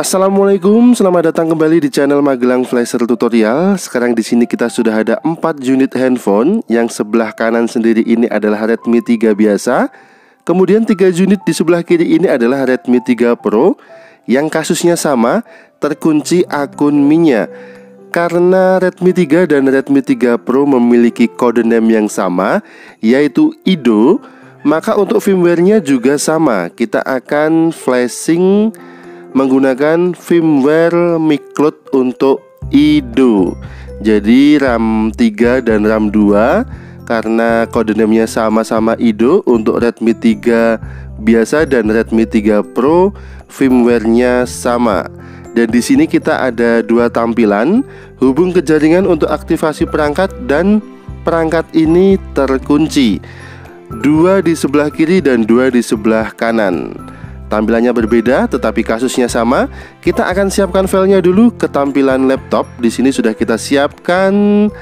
Assalamualaikum, selamat datang kembali di channel Magelang Flasher Tutorial. Sekarang di sini kita sudah ada 4 unit handphone. Yang sebelah kanan sendiri ini adalah Redmi 3 biasa. Kemudian 3 unit di sebelah kiri ini adalah Redmi 3 Pro. Yang kasusnya sama, terkunci akun Mi-nya. Karena Redmi 3 dan Redmi 3 Pro memiliki kode name yang sama, yaitu IDO, maka untuk firmware-nya juga sama. Kita akan flashing menggunakan firmware Mi-Cloud untuk IDO. Jadi RAM 3 dan RAM 2 karena kode name-nya sama-sama IDO. Untuk Redmi 3 biasa dan Redmi 3 Pro firmware-nya sama. Dan di sini kita ada 2 tampilan, hubung ke jaringan untuk aktivasi perangkat, dan perangkat ini terkunci. 2 di sebelah kiri dan 2 di sebelah kanan. Tampilannya berbeda tetapi kasusnya sama. Kita akan siapkan filenya dulu ke tampilan laptop. Di sini sudah kita siapkan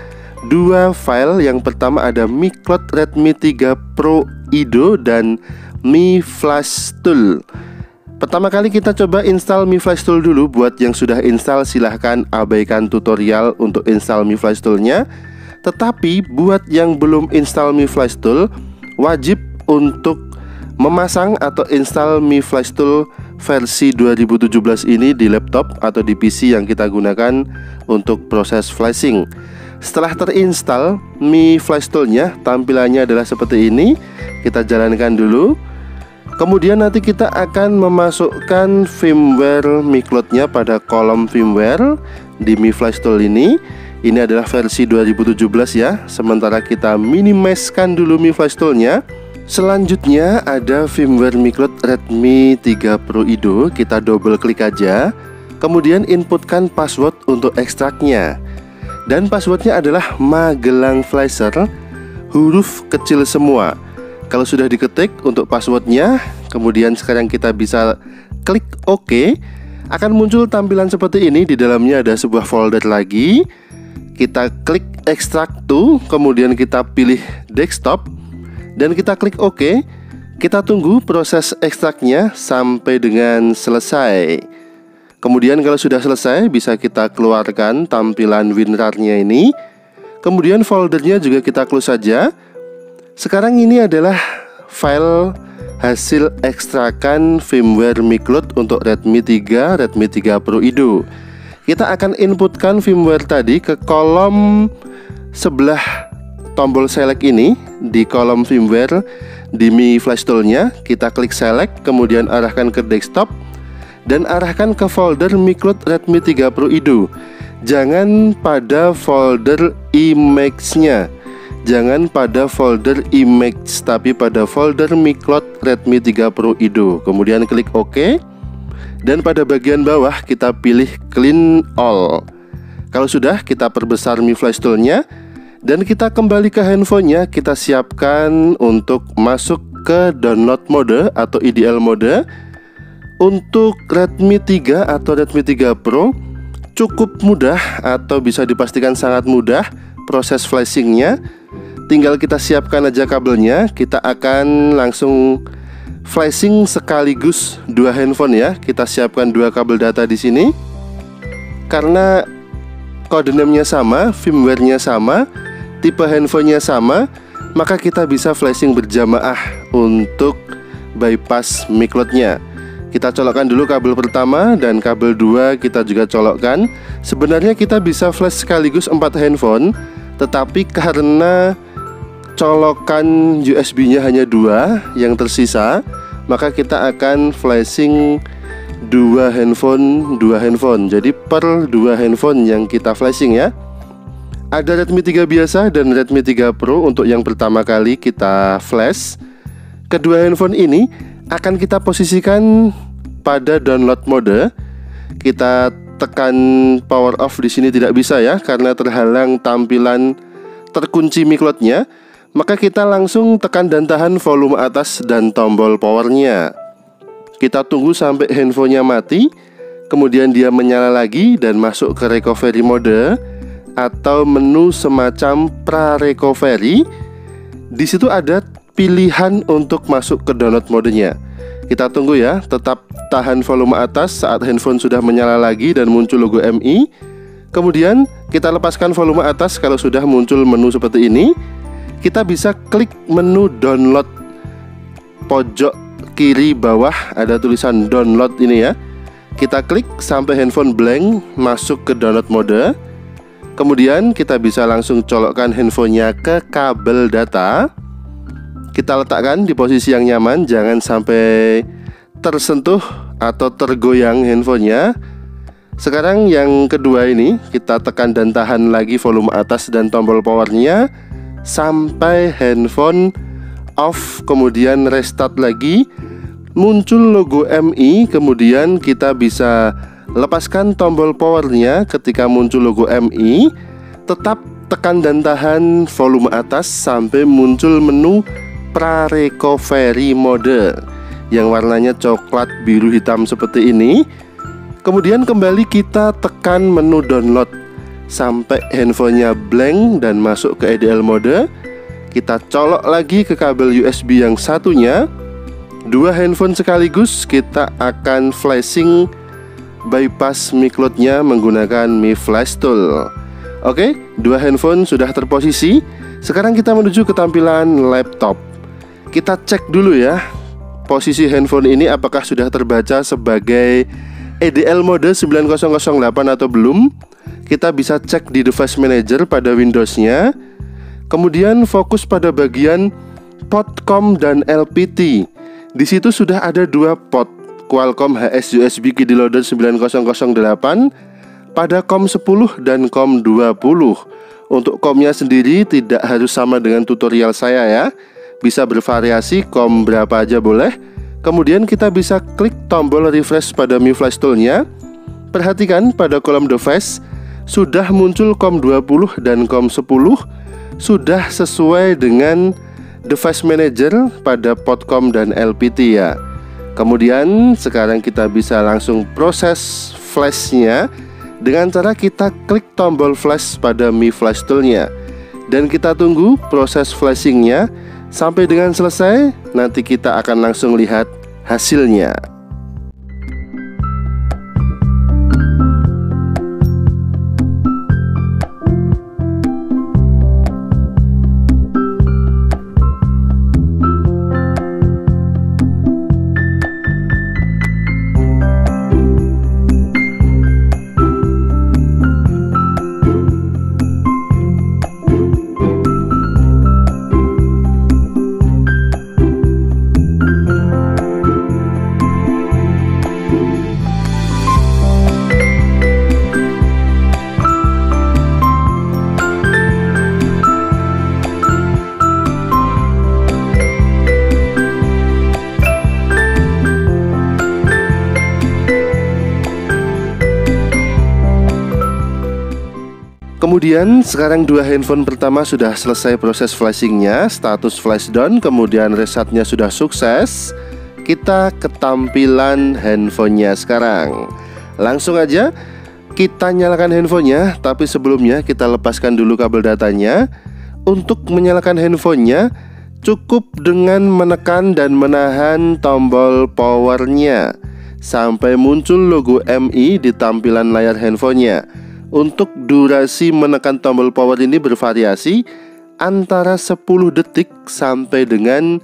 2 file. Yang pertama ada Mi-Cloud Redmi 3 Pro IDO dan Mi Flash Tool. Pertama kali kita coba install Mi Flash Tool dulu. Buat yang sudah install silahkan abaikan tutorial untuk install Mi Flash Tool-nya. Tetapi buat yang belum install Mi Flash Tool, wajib untuk memasang atau install Mi Flash Tool versi 2017 ini di laptop atau di PC yang kita gunakan untuk proses flashing. Setelah terinstall Mi Flash Tool-nya, tampilannya adalah seperti ini. Kita jalankan dulu. Kemudian nanti kita akan memasukkan firmware Mi-Cloud-nya pada kolom firmware di Mi Flash Tool ini. Ini adalah versi 2017 ya. Sementara kita minimizekan dulu Mi Flash Tool-nya. Selanjutnya ada firmware Mi-Cloud Redmi 3 Pro IDO. Kita double klik aja. Kemudian inputkan password untuk ekstraknya. Dan passwordnya adalah Magelang Flasher, huruf kecil semua. Kalau sudah diketik untuk passwordnya, kemudian sekarang kita bisa klik OK. Akan muncul tampilan seperti ini. Di dalamnya ada sebuah folder lagi. Kita klik extract to, kemudian kita pilih desktop dan kita klik OK. Kita tunggu proses ekstraknya sampai dengan selesai. Kemudian kalau sudah selesai, bisa kita keluarkan tampilan WinRAR-nya ini. Kemudian foldernya juga kita close saja. Sekarang ini adalah file hasil ekstrakan firmware Mi-Cloud untuk Redmi 3, Redmi 3 Pro IDO. Kita akan inputkan firmware tadi ke kolom sebelah tombol select ini. Di kolom firmware di Mi Flash Tool-nya, kita klik select, kemudian arahkan ke desktop dan arahkan ke folder Mi-Cloud Redmi 3 Pro IDO. Jangan pada folder image-nya. Jangan pada folder image, tapi pada folder Mi-Cloud Redmi 3 Pro IDO. Kemudian klik OK. Dan pada bagian bawah kita pilih Clean All. Kalau sudah, kita perbesar Mi Flash Tool-nya. Dan kita kembali ke handphonenya. Kita siapkan untuk masuk ke download mode atau IDL mode. Untuk Redmi 3 atau Redmi 3 Pro cukup mudah atau bisa dipastikan sangat mudah proses flashingnya. Tinggal kita siapkan aja kabelnya. Kita akan langsung flashing sekaligus 2 handphone ya. Kita siapkan 2 kabel data di sini. Karena kode name-nya sama, firmware-nya sama, tipe handphonenya sama, maka kita bisa flashing berjamaah untuk bypass Mi-Cloud-nya. Kita colokkan dulu kabel pertama dan kabel 2 kita juga colokkan. Sebenarnya kita bisa flash sekaligus 4 handphone, tetapi karena colokan USB-nya hanya 2 yang tersisa, maka kita akan flashing 2 handphone. Jadi per 2 handphone yang kita flashing ya. Ada Redmi 3 biasa dan Redmi 3 Pro untuk yang pertama kali kita flash. Kedua handphone ini akan kita posisikan pada download mode. Kita tekan power off di sini tidak bisa ya, karena terhalang tampilan terkunci Mi-Cloud-nya. Maka kita langsung tekan dan tahan volume atas dan tombol powernya. Kita tunggu sampai handphonenya mati, kemudian dia menyala lagi dan masuk ke recovery mode atau menu semacam pra-recovery. Di situ ada pilihan untuk masuk ke download modenya. Kita tunggu ya, tetap tahan volume atas saat handphone sudah menyala lagi dan muncul logo MI. Kemudian kita lepaskan volume atas kalau sudah muncul menu seperti ini. Kita bisa klik menu download pojok kiri bawah, ada tulisan download ini ya. Kita klik sampai handphone blank, masuk ke download mode. Kemudian kita bisa langsung colokkan handphonenya ke kabel data. Kita letakkan di posisi yang nyaman, jangan sampai tersentuh atau tergoyang handphonenya. Sekarang yang kedua ini, kita tekan dan tahan lagi volume atas dan tombol powernya sampai handphone off, kemudian restart lagi. Muncul logo MI, kemudian kita bisa lepaskan tombol powernya. Ketika muncul logo MI, tetap tekan dan tahan volume atas sampai muncul menu pra-recovery mode yang warnanya coklat biru hitam seperti ini. Kemudian kembali kita tekan menu download sampai handphonenya blank dan masuk ke IDL mode. Kita colok lagi ke kabel USB yang satunya. Dua handphone sekaligus kita akan flashing bypass Mi Cloud-nya menggunakan Mi Flash Tool. Oke, dua handphone sudah terposisi. Sekarang kita menuju ke tampilan laptop. Kita cek dulu ya, posisi handphone ini apakah sudah terbaca sebagai EDL mode 9008 atau belum. Kita bisa cek di device manager pada Windows-nya. Kemudian fokus pada bagian port COM dan LPT. Di situ sudah ada dua port Qualcomm HS USB Kiddie Loader 9008 pada COM 10 dan COM 20. Untuk COM-nya sendiri tidak harus sama dengan tutorial saya ya. Bisa bervariasi, COM berapa aja boleh. Kemudian kita bisa klik tombol refresh pada Mi Flash Tool-nya. Perhatikan pada kolom device sudah muncul COM 20 dan COM 10. Sudah sesuai dengan device manager pada port COM dan LPT ya. Kemudian sekarang kita bisa langsung proses flashnya dengan cara kita klik tombol flash pada Mi Flash Tool-nya. Dan kita tunggu proses flashingnya sampai dengan selesai. Nanti kita akan langsung lihat hasilnya. Kemudian sekarang dua handphone pertama sudah selesai proses flashingnya, status flash down, kemudian resetnya sudah sukses. Kita ke tampilan handphonenya sekarang. Langsung aja kita nyalakan handphonenya, tapi sebelumnya kita lepaskan dulu kabel datanya. Untuk menyalakan handphonenya cukup dengan menekan dan menahan tombol powernya sampai muncul logo MI di tampilan layar handphonenya. Untuk durasi menekan tombol power ini bervariasi antara 10 detik sampai dengan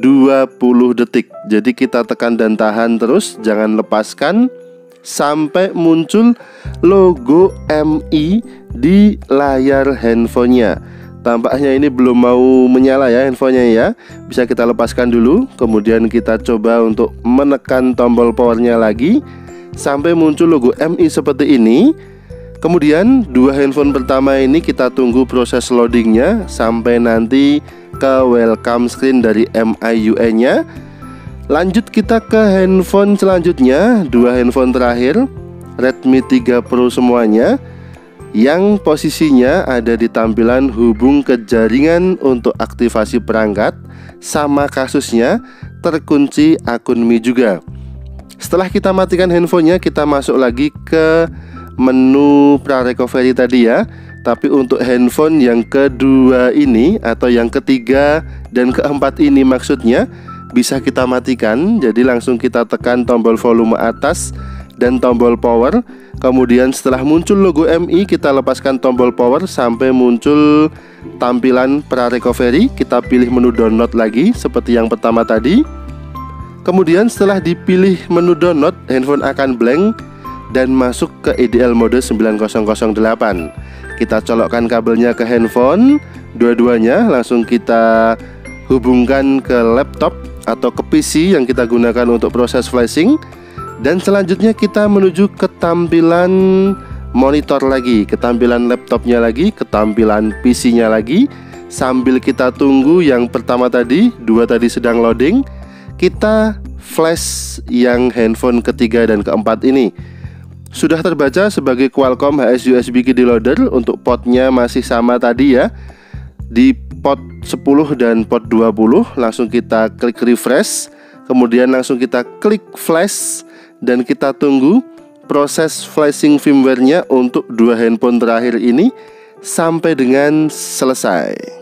20 detik. Jadi kita tekan dan tahan terus, jangan lepaskan sampai muncul logo MI di layar handphonenya. Tampaknya ini belum mau menyala ya handphonenya ya. Bisa kita lepaskan dulu, kemudian kita coba untuk menekan tombol powernya lagi sampai muncul logo MI seperti ini. Kemudian dua handphone pertama ini kita tunggu proses loadingnya sampai nanti ke welcome screen dari MIUI-nya. Lanjut kita ke handphone selanjutnya, dua handphone terakhir Redmi 3 Pro semuanya, yang posisinya ada di tampilan hubung ke jaringan untuk aktivasi perangkat. Sama kasusnya terkunci akun Mi juga. Setelah kita matikan handphonenya, kita masuk lagi ke menu pra-recovery tadi ya. Tapi untuk handphone yang kedua ini atau yang ketiga dan keempat ini maksudnya, bisa kita matikan. Jadi langsung kita tekan tombol volume atas dan tombol power. Kemudian setelah muncul logo MI, kita lepaskan tombol power sampai muncul tampilan pra-recovery. Kita pilih menu download lagi seperti yang pertama tadi. Kemudian setelah dipilih menu download, handphone akan blank dan masuk ke IDL mode 9008. Kita colokkan kabelnya ke handphone, dua-duanya langsung kita hubungkan ke laptop atau ke PC yang kita gunakan untuk proses flashing. Dan selanjutnya kita menuju ke tampilan monitor lagi, ke tampilan laptopnya lagi, ke tampilan PC-nya lagi. Sambil kita tunggu yang pertama tadi, dua tadi sedang loading, kita flash yang handphone ketiga dan keempat ini. Sudah terbaca sebagai Qualcomm HS USB Key Loader. Untuk portnya masih sama tadi ya, di port 10 dan port 20. Langsung kita klik refresh, kemudian langsung kita klik flash, dan kita tunggu proses flashing firmware-nya untuk dua handphone terakhir ini sampai dengan selesai.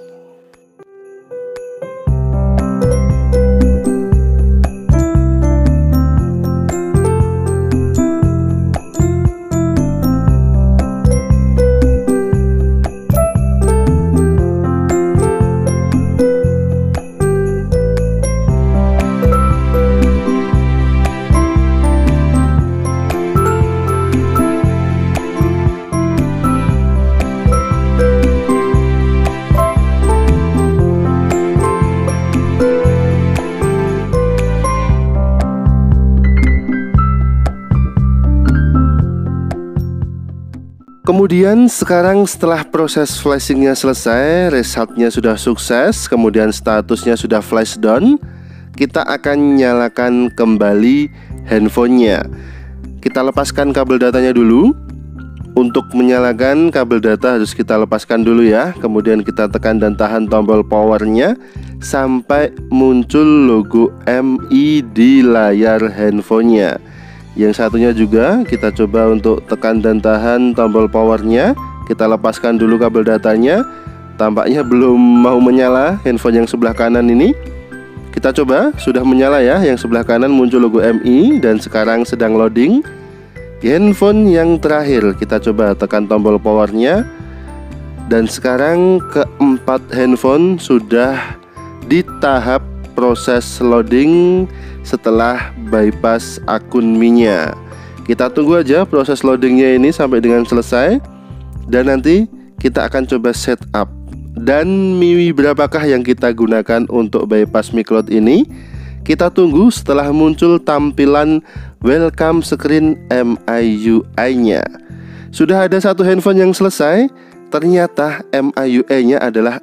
Kemudian sekarang setelah proses flashingnya selesai, resultnya sudah sukses, kemudian statusnya sudah flash down, kita akan nyalakan kembali handphonenya. Kita lepaskan kabel datanya dulu. Untuk menyalakan kabel data harus kita lepaskan dulu ya. Kemudian kita tekan dan tahan tombol powernya sampai muncul logo MI di layar handphonenya. Yang satunya juga kita coba untuk tekan dan tahan tombol powernya. Kita lepaskan dulu kabel datanya. Tampaknya belum mau menyala handphone yang sebelah kanan ini. Kita coba, sudah menyala ya. Yang sebelah kanan muncul logo MI dan sekarang sedang loading. Handphone yang terakhir kita coba tekan tombol powernya. Dan sekarang keempat handphone sudah di tahap proses loading setelah bypass akun MI-nya. Kita tunggu aja proses loadingnya ini sampai dengan selesai. Dan nanti kita akan coba setup. Dan MIUI berapakah yang kita gunakan untuk bypass Mi Cloud ini? Kita tunggu setelah muncul tampilan welcome screen MIUI-nya. Sudah ada satu handphone yang selesai. Ternyata MIUI-nya adalah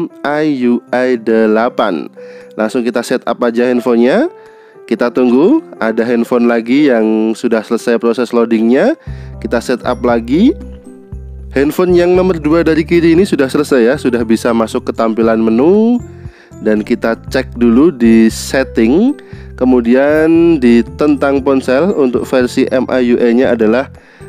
MIUI 8. Langsung kita setup aja handphonenya. Kita tunggu, ada handphone lagi yang sudah selesai proses loadingnya. Kita setup lagi. Handphone yang nomor 2 dari kiri ini sudah selesai ya, sudah bisa masuk ke tampilan menu. Dan kita cek dulu di setting. Kemudian di tentang ponsel untuk versi MIUI-nya adalah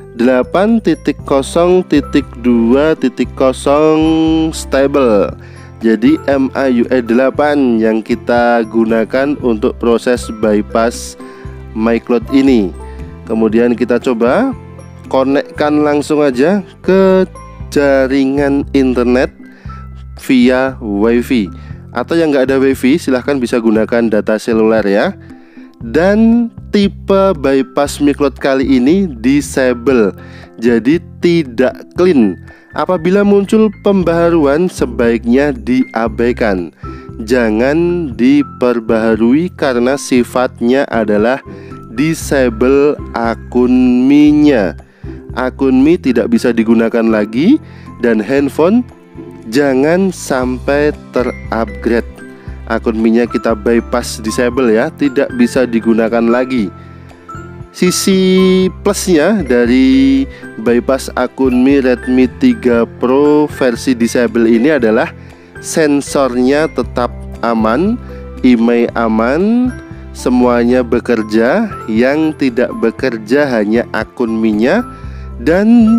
8.0.2.0 stable. Jadi MIUI 8 yang kita gunakan untuk proses bypass Mi Cloud ini. Kemudian kita coba konekkan langsung aja ke jaringan internet via WiFi. Atau yang nggak ada WiFi silahkan bisa gunakan data seluler ya. Dan tipe bypass Mi Cloud kali ini disable, jadi tidak clean. Apabila muncul pembaharuan sebaiknya diabaikan. Jangan diperbaharui karena sifatnya adalah disable akun Mi-nya. Akun Mi tidak bisa digunakan lagi. Dan handphone jangan sampai terupgrade. Akun Mi-nya kita bypass disable ya, tidak bisa digunakan lagi. Sisi plusnya dari bypass akun Mi Redmi 3 Pro versi disable ini adalah sensornya tetap aman, IMEI aman, semuanya bekerja. Yang tidak bekerja hanya akun Mi-nya. Dan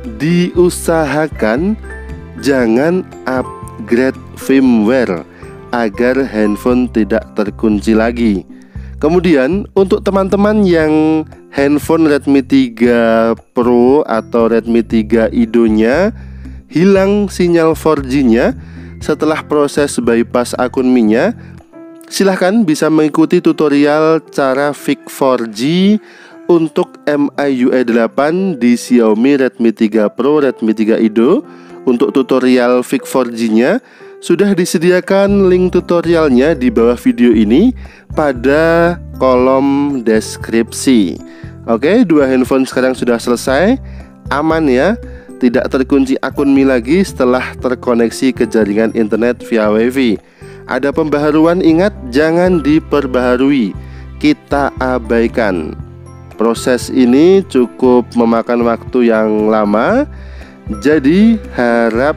diusahakan jangan upgrade firmware. agar handphone tidak terkunci lagi. Kemudian untuk teman-teman yang handphone Redmi 3 Pro atau Redmi 3 Ido-nya hilang sinyal 4G-nya setelah proses bypass akun Mi-nya, silahkan bisa mengikuti tutorial cara fix 4G untuk MIUI 8 di Xiaomi Redmi 3 Pro, Redmi 3 Ido. Untuk tutorial fix 4G-nya sudah disediakan link tutorialnya di bawah video ini pada kolom deskripsi. Oke, dua handphone sekarang sudah selesai, aman ya, tidak terkunci akun Mi lagi setelah terkoneksi ke jaringan internet via WiFi. Ada pembaharuan, ingat jangan diperbaharui, kita abaikan. Proses ini cukup memakan waktu yang lama, jadi harap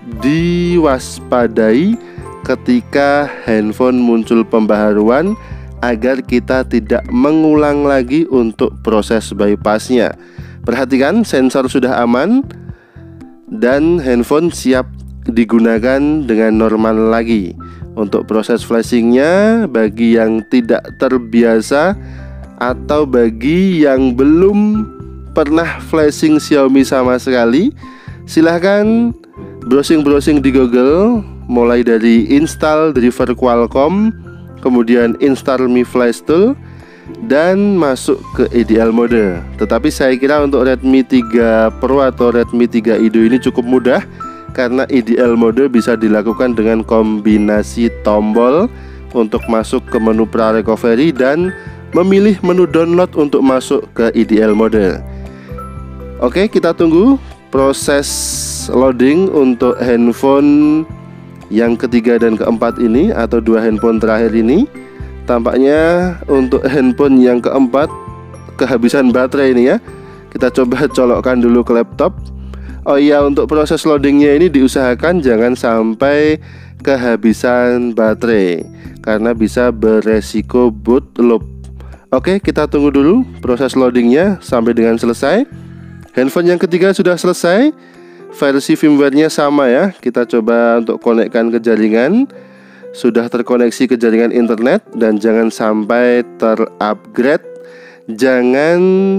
diwaspadai ketika handphone muncul pembaharuan agar kita tidak mengulang lagi untuk proses bypassnya. Perhatikan sensor sudah aman dan handphone siap digunakan dengan normal lagi. Untuk proses flashingnya, bagi yang tidak terbiasa atau bagi yang belum pernah flashing Xiaomi sama sekali, silahkan browsing-browsing di Google, mulai dari install driver Qualcomm, kemudian install Mi Flash Tool, dan masuk ke ideal mode. Tetapi saya kira untuk Redmi 3 Pro atau Redmi 3 Ido ini cukup mudah, karena ideal mode bisa dilakukan dengan kombinasi tombol untuk masuk ke menu pra recovery dan memilih menu download untuk masuk ke ideal mode. Oke, kita tunggu proses loading untuk handphone yang ketiga dan keempat ini, atau dua handphone terakhir ini. Tampaknya untuk handphone yang keempat kehabisan baterai ini ya. Kita coba colokkan dulu ke laptop. Oh iya, untuk proses loadingnya ini diusahakan jangan sampai kehabisan baterai, karena bisa beresiko boot loop. Oke, kita tunggu dulu proses loadingnya sampai dengan selesai. Handphone yang ketiga sudah selesai, versi firmware-nya sama ya. Kita coba untuk konekkan ke jaringan. Sudah terkoneksi ke jaringan internet dan jangan sampai terupgrade. Jangan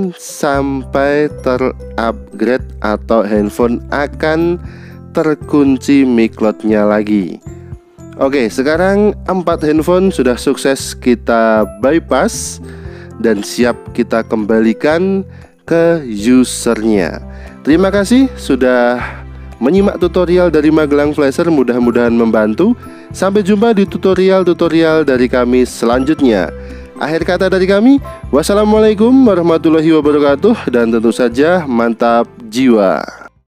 sampai terupgrade atau handphone akan terkunci mic-load-nya lagi. Oke, sekarang 4 handphone sudah sukses kita bypass dan siap kita kembalikan ke usernya. Terima kasih sudah menyimak tutorial dari Magelang Flasher, mudah-mudahan membantu. Sampai jumpa di tutorial-tutorial dari kami selanjutnya. Akhir kata dari kami, wassalamualaikum warahmatullahi wabarakatuh, dan tentu saja mantap jiwa.